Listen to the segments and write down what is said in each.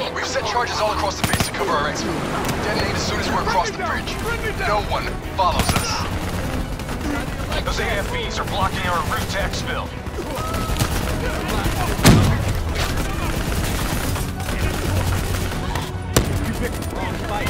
We've set charges all across the base to cover our exfil. Detonate as soon as we're across the bridge. No one follows us. Those AFBs are blocking our route to exfil. You picked the wrong fight.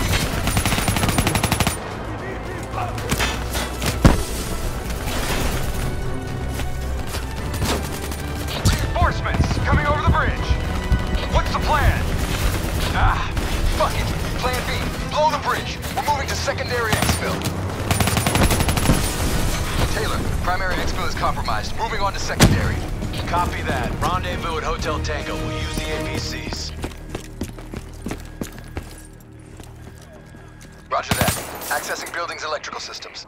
Reinforcements coming over the bridge. What's the plan? Ah, fuck it. Plan B. Blow the bridge. We're moving to secondary exfil. Taylor, primary exfil is compromised. Moving on to secondary. Copy that. Rendezvous at Hotel Tango. We'll use the APCs. Roger that. Accessing building's electrical systems.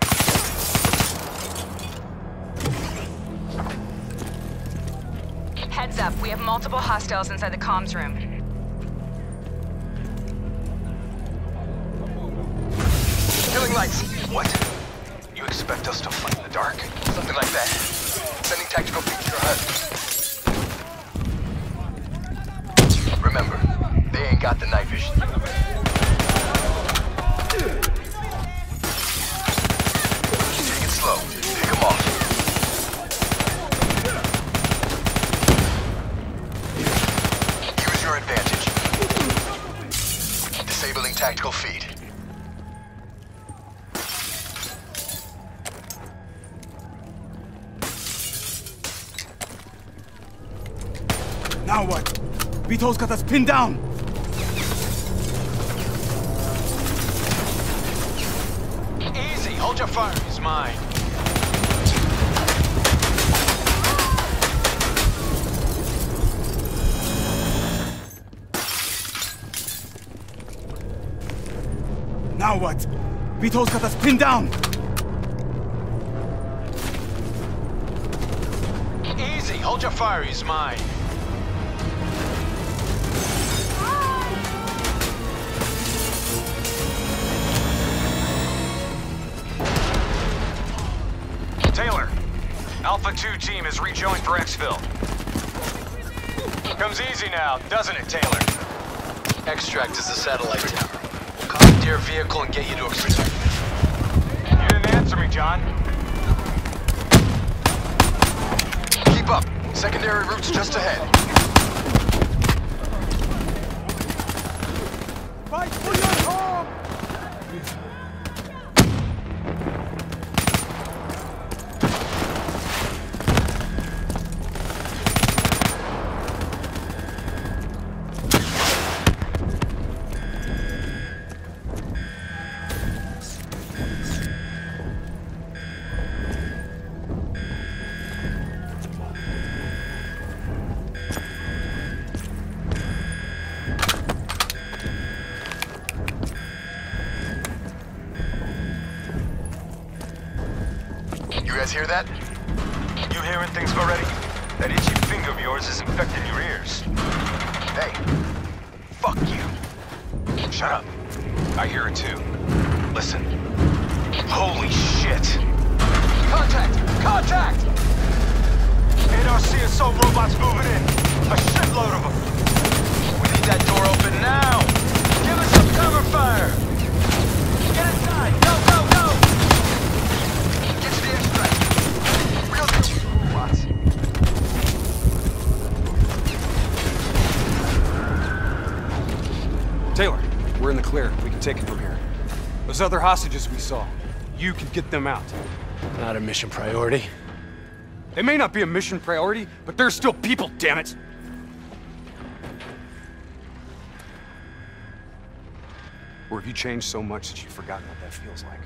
Heads up, we have multiple hostiles inside the comms room. Killing lights. What? You expect us to fight in the dark? Something like that. Sending tactical feed to your HUD. Remember, they ain't got the night vision. Take it slow. Pick them off. Use your advantage. Disabling tactical feed. Now what? Vito's got us pinned down! Easy, hold your fire. He's mine. Now what? Vito's got us pinned down! Easy, hold your fire. He's mine. Taylor, Alpha 2 team has rejoined for exfil. Comes easy now, doesn't it, Taylor? Extract is the satellite tower. We'll commandeer a vehicle and get you to extract. You didn't answer me, John. Keep up. Secondary route's just ahead. Fight for your home! You guys hear that? You hearing things already? That itchy finger of yours is infecting your ears. Hey, fuck you. Shut up. I hear it too. Listen. Holy shit! Contact! Contact! 8RC assault robots moving in. A shitload of them. We need that door open now. Give us some cover fire. Get inside. Go, go, go! Get to the extract. Real robots. Taylor, we're in the clear. We can take it from here. Those other hostages we saw, you can get them out. Not a mission priority. They may not be a mission priority, but they're still people, damn it! Or have you changed so much that you've forgotten what that feels like?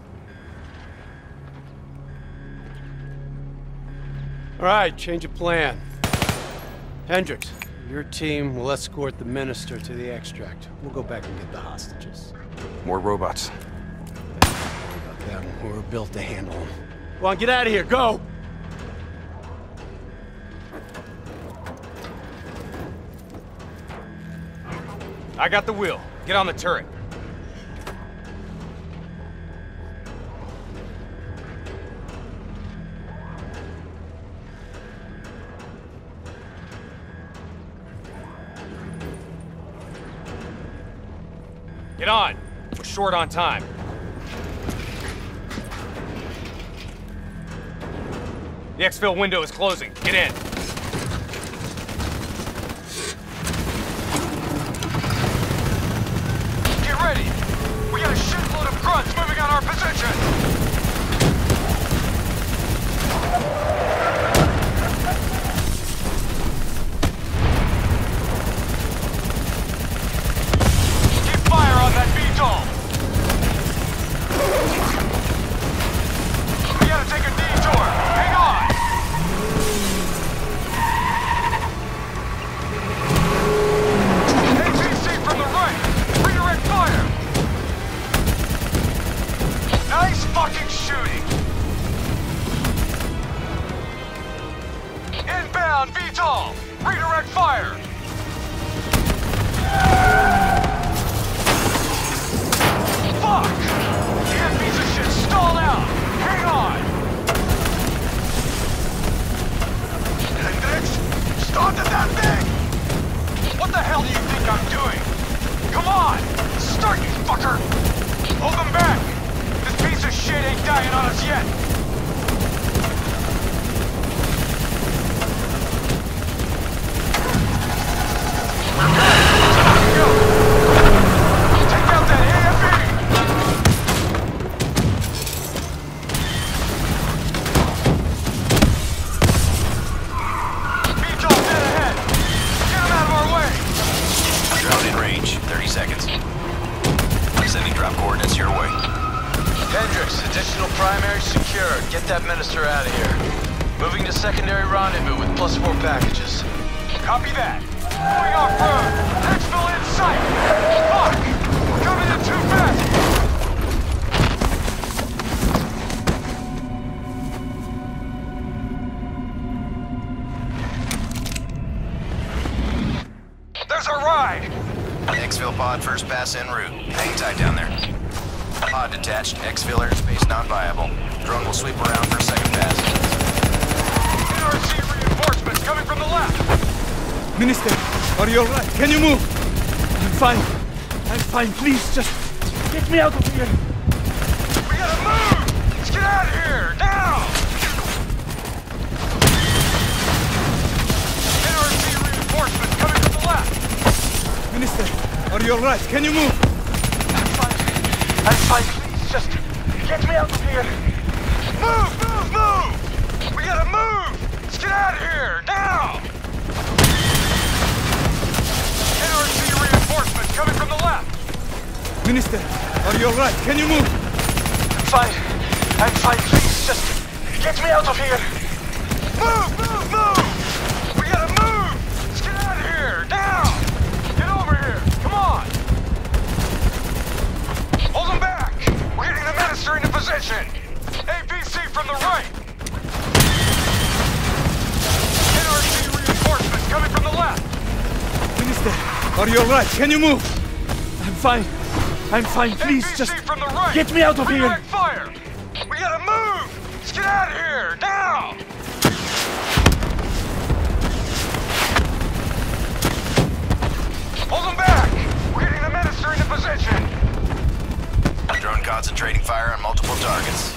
All right, change of plan. Hendricks, your team will escort the minister to the extract. We'll go back and get the hostages. More robots. About them, we're built to handle them. Go on, get out of here, go! I got the wheel. Get on the turret. Get on. We're short on time. The exfil window is closing. Get in. Get ready! We got a shitload of grunts moving on our position! VTOL! Redirect fire! Fuck! Damn piece of shit stalled out! Hang on! Hendricks, started that thing! What the hell do you think I'm doing? Come on! Start, you fucker! Hold them back! This piece of shit ain't dying on us yet! Get that minister out of here. Moving to secondary rendezvous with +4 packages. Copy that. Moving off-road. Exfil in sight. Fuck! We're coming in too fast. There's our ride. Exfil pod first pass en route. Hang tight down there. Pod detached. Exfil airspace not viable. Drone will sweep around for a second pass. NRC reinforcements coming from the left! Minister, are you alright? Can you move? I'm fine. I'm fine. Please, just get me out of here. We gotta move! Let's get out of here! Now! NRC reinforcements coming from the left! Minister, are you alright? Can you move? I'm fine. Please, just get me out of here! Move! Move! Move! We gotta move! Let's get out of here! Now! NRC reinforcements coming from the left! Minister, are you alright? Can you move? I'm fine. Please, just get me out of here! Move! Move! Move! We gotta move! Let's get out of here! Now! Get over here! Come on! Hold them back! We're getting the minister into position! APC from the right! NRC reinforcements coming from the left! Minister, are you alright? Can you move? I'm fine. Please, APC just from the right! get me out of here! Redirect fire! We gotta move! Let's get out of here! Now! Hold them back! We're getting the minister into position! Drone concentrating fire on multiple targets.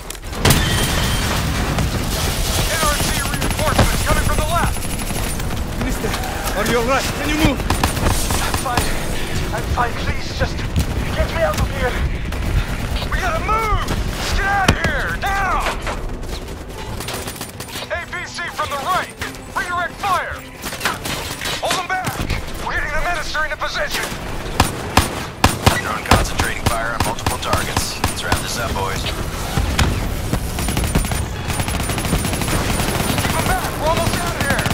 NRC reinforcements coming from the left! Minister, are you alright? Can you move? I'm fine. Please, just get me out of here! We gotta move! Let's get out of here! Now! APC from the right! Redirect fire! Hold them back! We're getting the minister into position! Drone concentrating fire on multiple targets. Let's wrap this up, boys. Keep them back! We're almost out of here!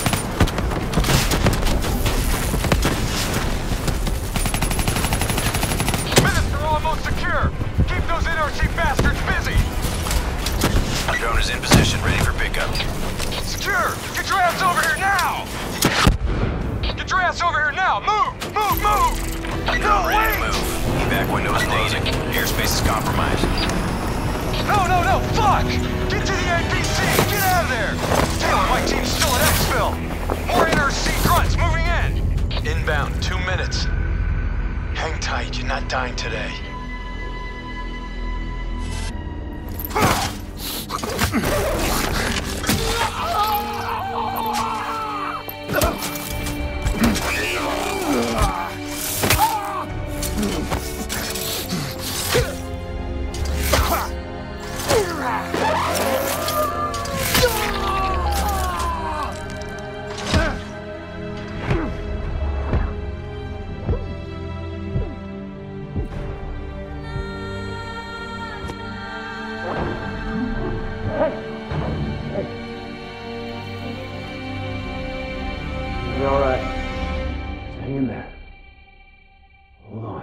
Minister almost secure! Keep those NRC bastards busy! Drone is in position, ready for pickup. Secure! Get your ass over here now! Get your ass over here now! Move! Move! Move! Drone ready to move. Evac window is closing. Airspace is compromised. No! Fuck! Get to the APC! Get out of there! Damn, my team's still at Exfil! More NRC grunts moving in! Inbound, 2 minutes. Hang tight. tight. You're not dying today. All right. Hang in there. Hold on.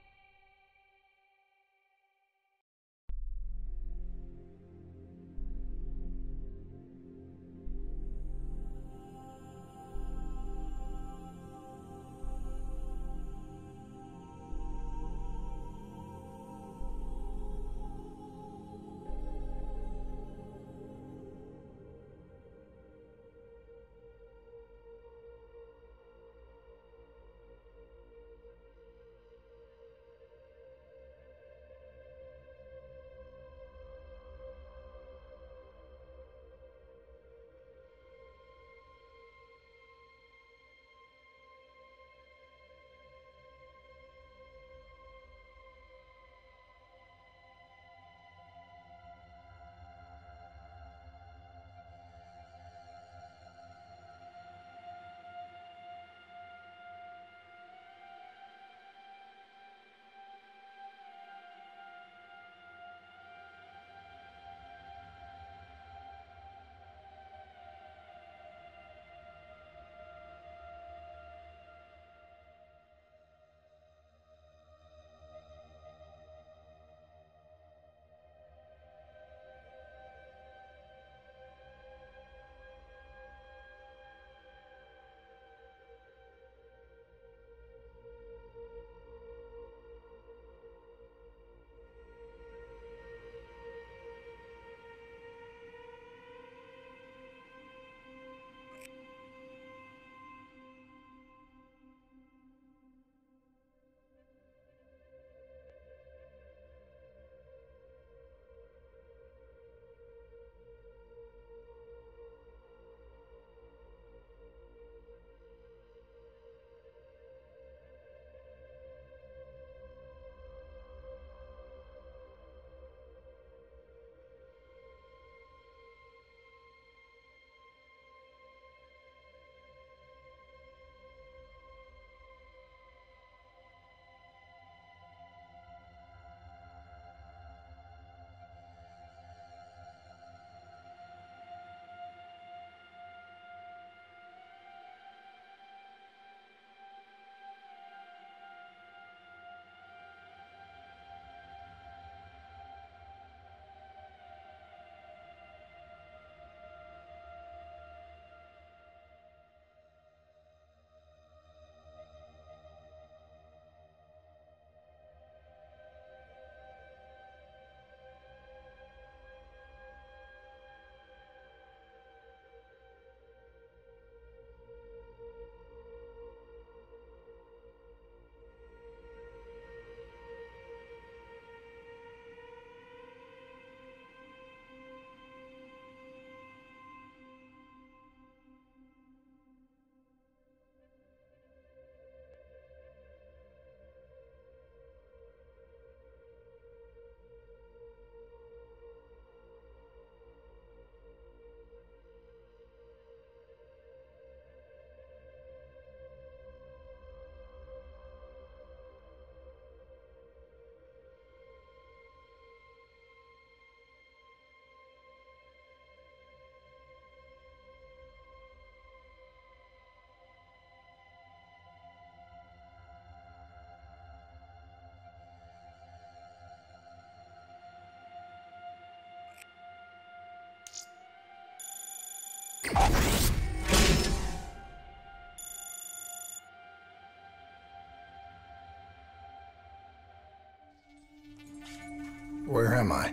Where am I?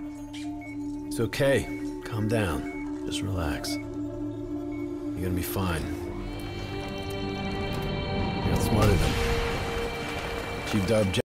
It's okay. Calm down. Just relax. You're gonna be fine. You're not smarter than Chief Darb